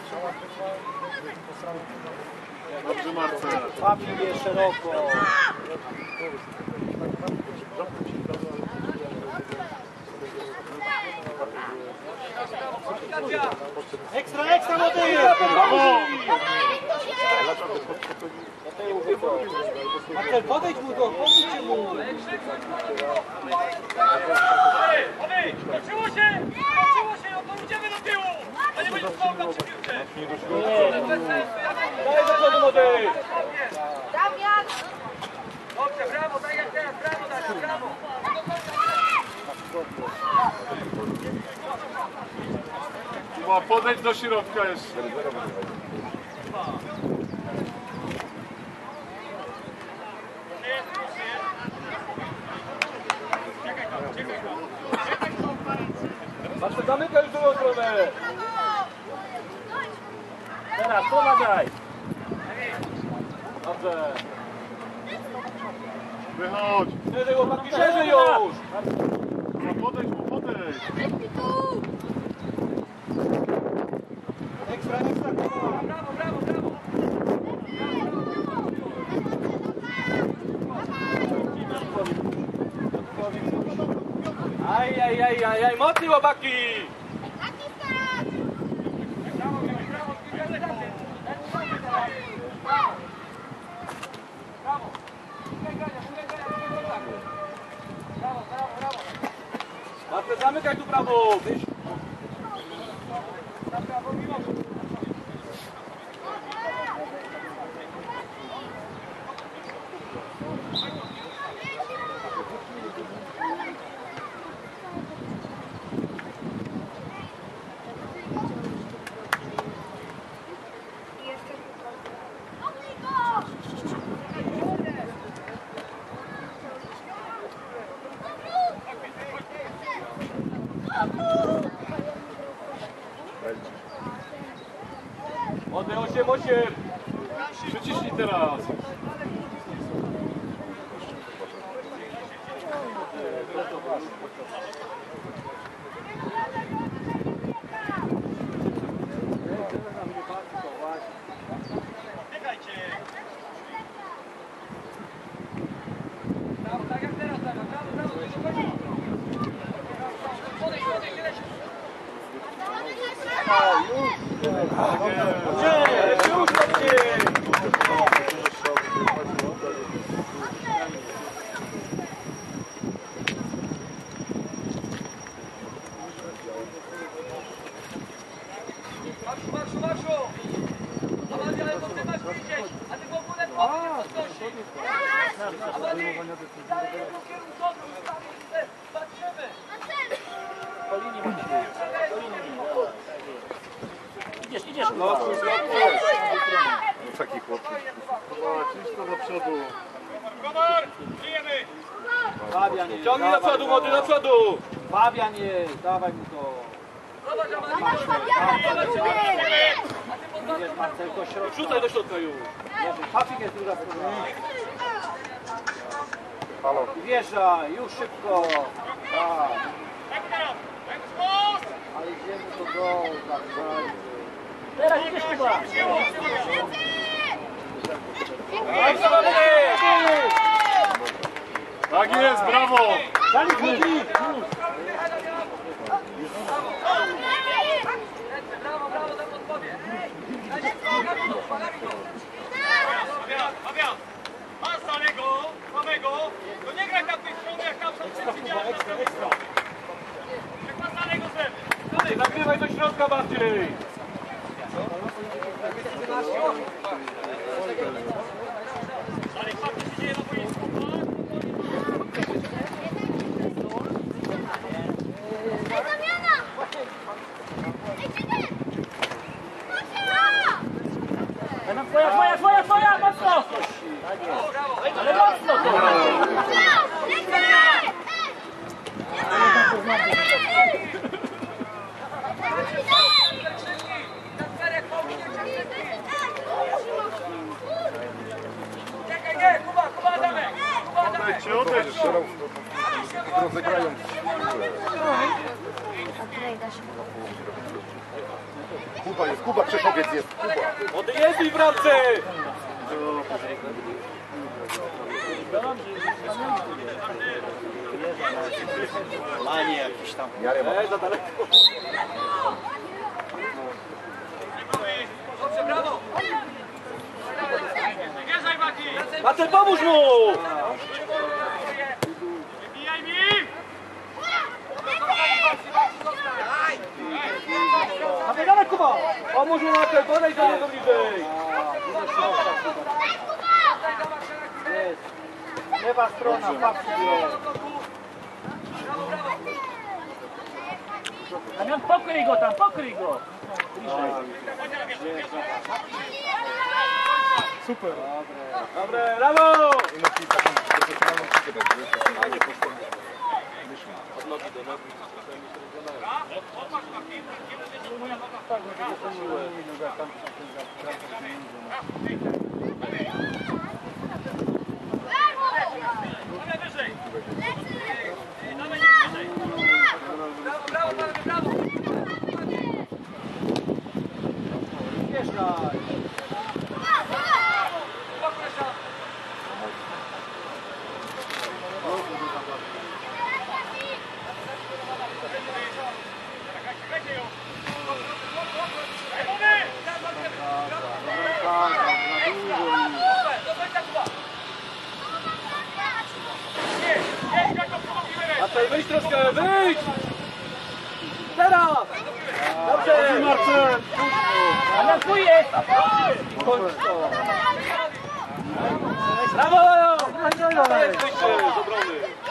Dobrze, Marcel. Papie szeroko. Ekstra, ekstra, młody! Brawo! Marcel, podejdź mu go, pomóżcie mu! Skończyło się! No to idziemy do tyłu! A nie będzie spałka przy piłce! Daj do przodu, młody! Damian! Dobrze, brawo, tak jak teraz, brawo, Damian, brawo! Kuba, podejdź do środka jeszcze. Marcel, zamykaj już drugą stronę! Teraz, pomagaj! Dobrze! Wychodź. Szerzej, chłopaki, szerzej już! Podejdź mu, podejdź. Ekstra, ekstra, Brawo, brawo, brawo! Aj, mocniej chłopaki! Marcel, zamykaj tu prawo! Młody, 8. Przyciśnij teraz. Biegajcie! Brawo, tak jak teraz, brawo, brawo, brawo! Podejdź, tyle się! Marszu! Amalia, ale to ty masz widzieć, a ty w ogóle powinien podnosić. Amalia, daję jedną kierunkową, patrzymy. Po linii Maciej. Idziesz. No, taki chłopak. Cisko do przodu. Komar, żyjemy. Fabian jest. Ciągnij do przodu, młody, do przodu! Fabian jest, dawaj mu to. Zobacz, Amalia. Idziesz, Marcel, do środka. Wrzucaj do środka już. Papik jest druga strona. I wjeżdżaj, już szybko. Tak. Ale idziemy do dołu, tak bardzo. Teraz idziesz chyba. Tak jest, brawo. Dali chodzi! Brawo, za podpowiedź. Fabian, masz samego, to nie graj tam tej strony, jak tam są wszyscy jak masz samego zlewy. Nagrywaj do środka bardziej! Ale patrz, co się dzieje na boisku. Twoja, mocno! Ale mocno to! Nie, Kuba, Adamek! Odejdźcie, odejdźcie. A tutaj da się. Kuba jest, Kuba Krzechowiec jest. Kuba. Młody jest i w bramce! Lanie jakiś tam. Za daleko. Dobrze, brawo! Wjeżdżaj, Maki! Marcel, pomóż mu! Wybijaj mi! Dawaj, Kuba! Pomóż mu, Marcel, podejdź do niego bliżej! Lewa strona, patrzcie! Damian, pokryj go tam, pokryj go! Super. Dobre, brawo! I musi taką profesjonalną piłkę dać, wiesz, A nie postąpię. Od nogi do nogi. Dawaj wyżej! Dawaj wyżej! Brawo, brawo, panowie, brawo! Wjeżdżaj! Marcel, wyjdź troszkę, wyjdź! Teraz! Dobrze! Marcel! Damian, tu jest! Kończ to! Brawo! To jest wyjście z obrony!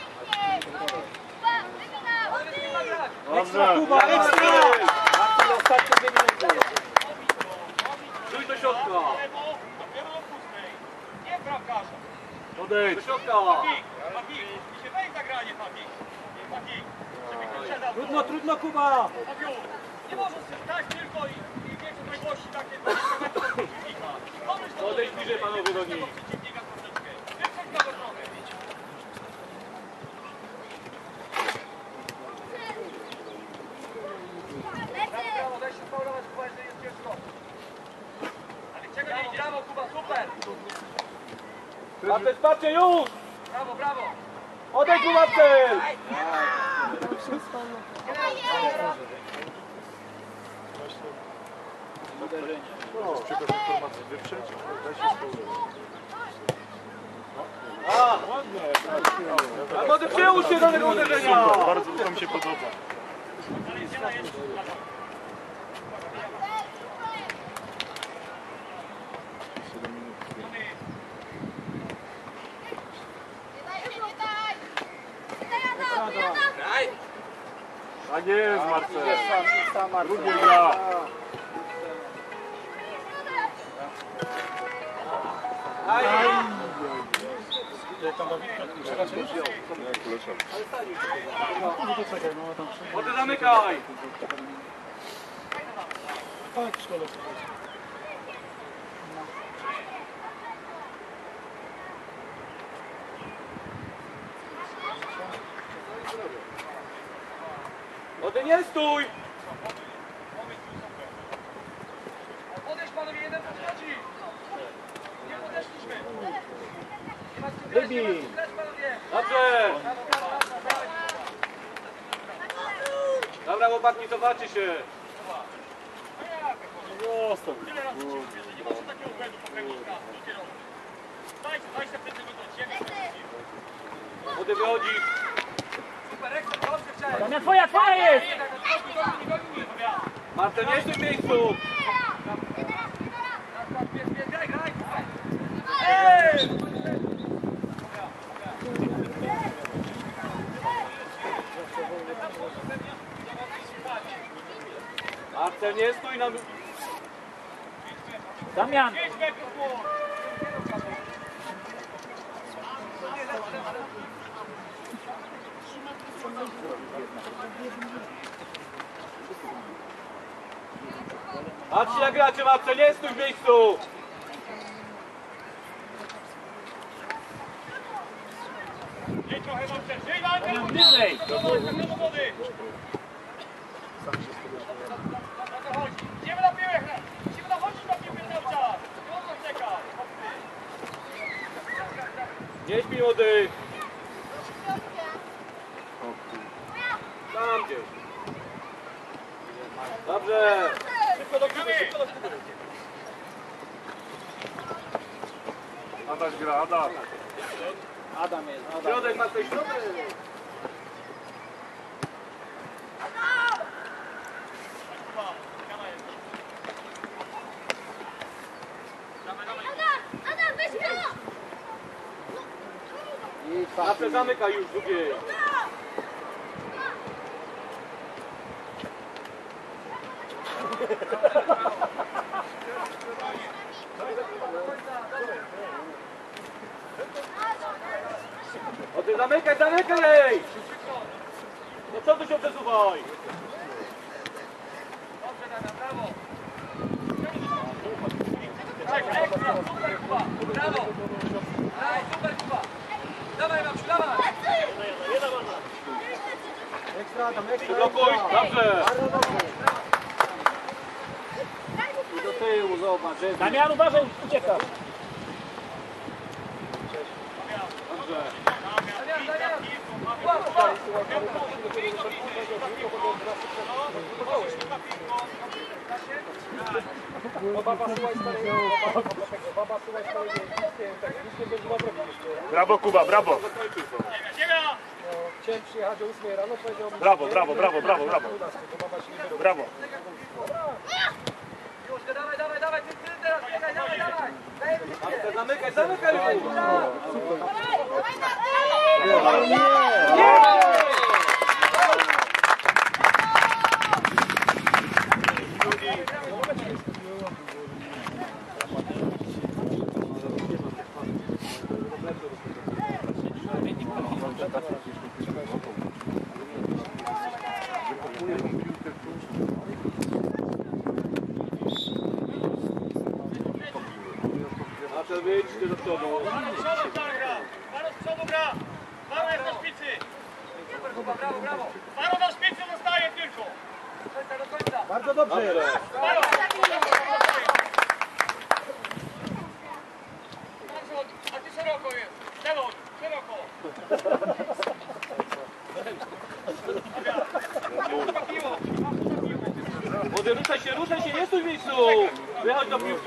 Dobrze. Kuba, ekstra! Marcel, ostatnie 2 minuty. Rzuć do środka! Nie bramkarza! Do Podejdź. środka! Maki, się wejdź zagranie, Maki! Maki, żeby ktoś zadał. Trudno, trudno, Kuba! Makiu, nie możesz się stać tylko i mieć odległości takie 20 metrów od przeciwnika. Pomyśl to, Podejdź bliżej, panowie, do nich. przeciwnika troszeczkę. Wychodź na stronę. Brawo, daj się spaulować, Kuba, jeżeli jest pierwszy rok. Ale czego nie idzie? Brawo, Kuba, super! Marcel, spatrzcie już! Brawo, brawo! Odejdź mu, Marcel! przekaz informacji wyprzeć, daj się A! A młody, przyłóż się do tego uderzenia! Bardzo to mi się podoba. Tak jest, Marcel. Lubię gra. Aj! Młody, zamykaj! Młody, nie stój! Odejdź, panowie, jeden podchodzi! Nie podeszliśmy! Nie ma co grać, Wybij! nie ma co grać, panowie! Dobrze! Brawo, brawo, brawo, brawo! Dobra, chłopaki, zobaczy się! Zostaw. Tyle razy ci mówię, że nie może takiego błędu popełnić raz, do kierowcy. Daj się wtedy do ciebie. Młody, wychodzi! Super, ekstra, dobrze chciałem! Damian, twoja jest! Marcel, nie stój w miejscu! Graj, graj! Ej! Marcel, nie stój na... Damian! Patrzcie jak gracie, Marcel, nie stój w miejscu! Dzień trochę dobrze, dzień walkę! Damian, bliżej! Do wody! Idziemy na piłę! Nie śpi młody. Tam gdzieś. Dobrze. Szybko do góry, szybko do góry. Adaś gra, Adaś. Adam jest, Adam. Środek ma tej środek. Adam, weź go! I Zawsze zamykaj już drugiej. O ty zamykaj, zamykaj! No co tu się przesuwaj? Dobrze, Damian, brawo! Ekstra, super Kuba! Brawo! Daj, super Kuba! Dawaj, Mamciu, dawaj! Ekstra, Adam, ekstra. Blokuj, dobrze! I do tyłu, zobacz. Damian, uważaj, ucieka. Dobrze. Damian, Damian! Kuba, Kuba! Brawo Kuba, brawo. Chciałem przyjechać o 8 rano, powiedział mi... Brawo, brawo, brawo, brawo, brawo. Brawo. Już, dawaj, dawaj, dawaj, ty teraz, biegaj, dawaj, dawaj! Dajemy Zamykaj, zamykaj! Nasze wyjdźcie do przodu. Baro z przodu gra. Baro jest na szpicy. super Kuba, brawo, brawo! Baro na szpicy zostaje tylko. Do końca, do końca! Bardzo dobrze. Baro. A ty szeroko jest. Lewo, szeroko. Młody, ruszaj się, nie stój w miejscu! Wychodź do piłki!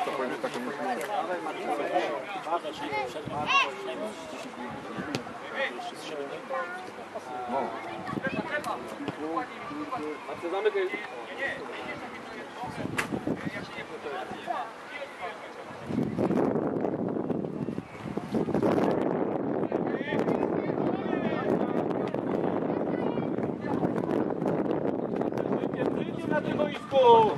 A co zamykaj? Przyjdźcie na tym boisku!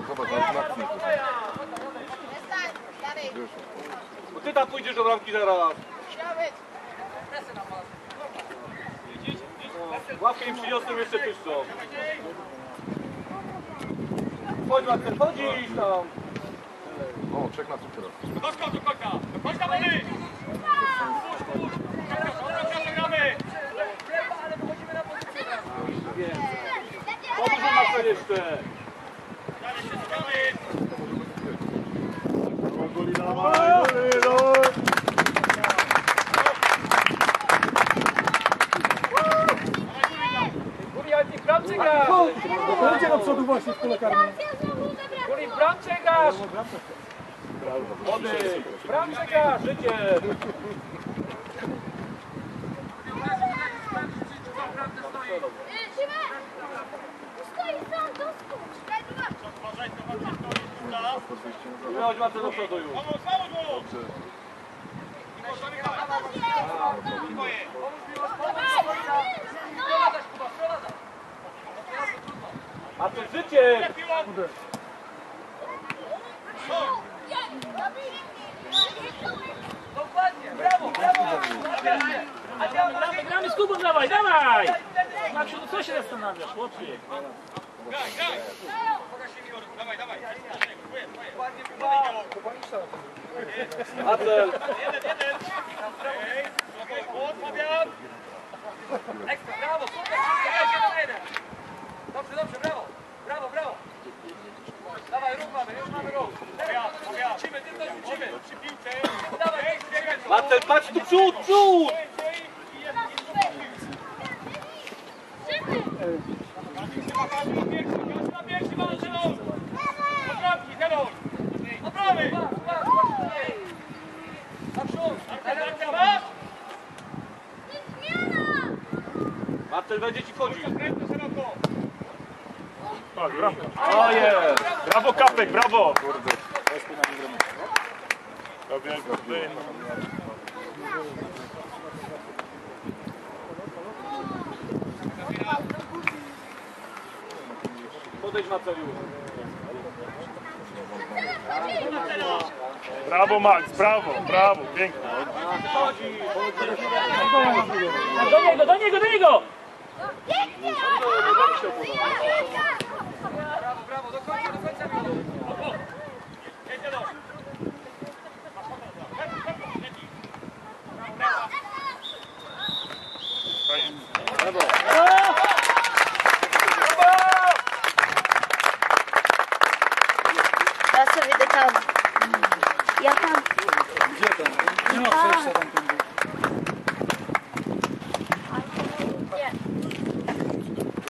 Bo ty tam pójdziesz do bramki zaraz. Łapkę im przyniosłem jeszcze pyszczą. Chodź Marcel, chodzisz tam. O, czek na cukier. Kośka do końca. Kośka mamy. Gramy. Ale wychodzimy na pozycję! Pomóż Marcel jeszcze. Dalej się szukamy. Guli, ale ty w bramce grasz! Chodźcie do przodu właśnie w pole karne. Guli, w bramce grasz! Młody. W bramce grasz! Życie. Wychodź Marcel do przodu już. Pomóż, pomóż mu. Sprowadzasz Kuba, sprowadzasz! A to życie. Dokładnie, brawo, brawo! A działa Gramy z Kubą, dawaj, dawaj! Maksiu, no co się zastanawiasz, chłopie? Graj, graj. Pokaż się Igor. Dawaj, dawaj. dokładnie Kuba! Marcel. Jeden. Fabian. Ekstra, brawo, super! Jeden. Dobrze, dobrze, brawo! Brawo, brawo! Dawaj, ruch mamy, już mamy ruch! Teraz, Fabian. rzucimy, ty też rzucimy! Przy piłce. Dawaj, Biegać Marcel, patrz tu przód, przód! Marcel będzie ci wchodził. Tak, brawo. O jest! Brawo Kapek, brawo! Dobiegł, ty. Podejdź Marcel już. Brawo Max, brawo, brawo, pięknie. Do niego, do niego, do niego! Brawo, do końca Ja sobie idę tam. Ja tam. Nie ma przejścia tam.